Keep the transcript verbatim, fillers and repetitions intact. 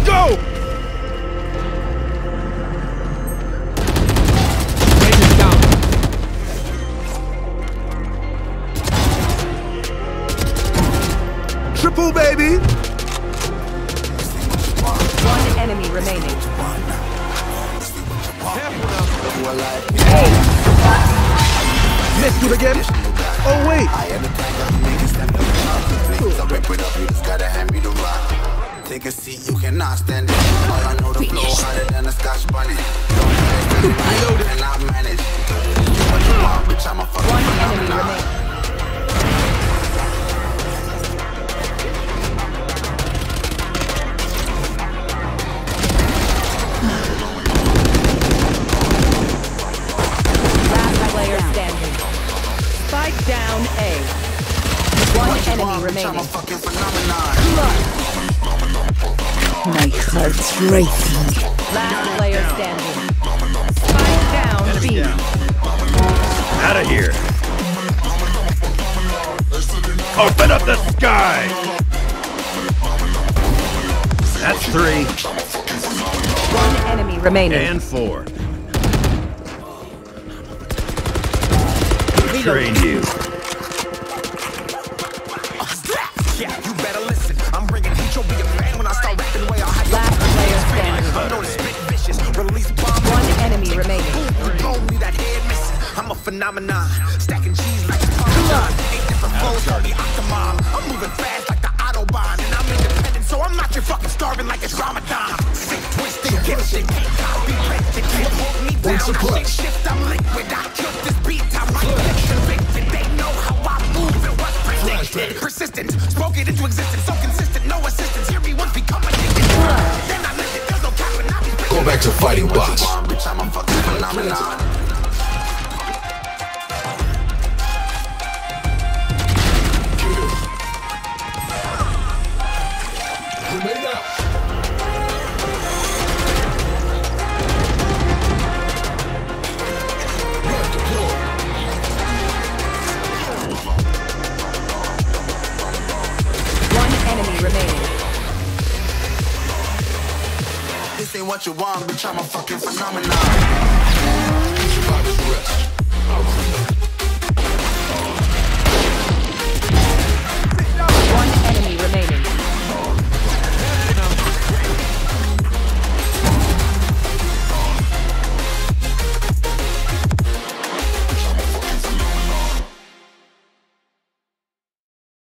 go! Triple, baby! One enemy remaining. Hey! Missed it again? Oh, wait! Take a seat, you cannot stand it. All I know the flow harder than a Scotch bunny. I know that cannot manage. What you want, bitch, I'm a fucking One enemy phenomenon. remaining. Spike down A. One enemy remaining. I'm a fucking phenomenon. My heart's racing. Last player standing. Spike down B. Out of here. Open up the sky. That's three. One enemy remaining. And four. Train you. Yeah, you better listen. I'm bringing heat. You'll be a fan when I start rapping way. I'll have Last player standing. I'm known as spit vicious. Release bomb. One enemy remaining. Don't need that head missing. I'm a phenomenon. Stacking cheese like a parmesan. Eight different flows, thirty octomom. I'm moving fast like the Autobahn. And I'm independent, so I'm not your fucking starving like it's Ramadan. Sick, twisted, gifted. I'll be rich. You can't hold me down. I shake shift, I'm liquid. I killed this beat. I'm right there. They know how I move. It was predicted. Persistent. Spoke it into existence. So consistent. No assistance. Hear me once become addicted. Then I live it. There's no cap. And I be Go back to fighting, boss. Bitch, I'm a fucking phenomenon. This ain't what you want, bitch, I'm a fucking phenomenon.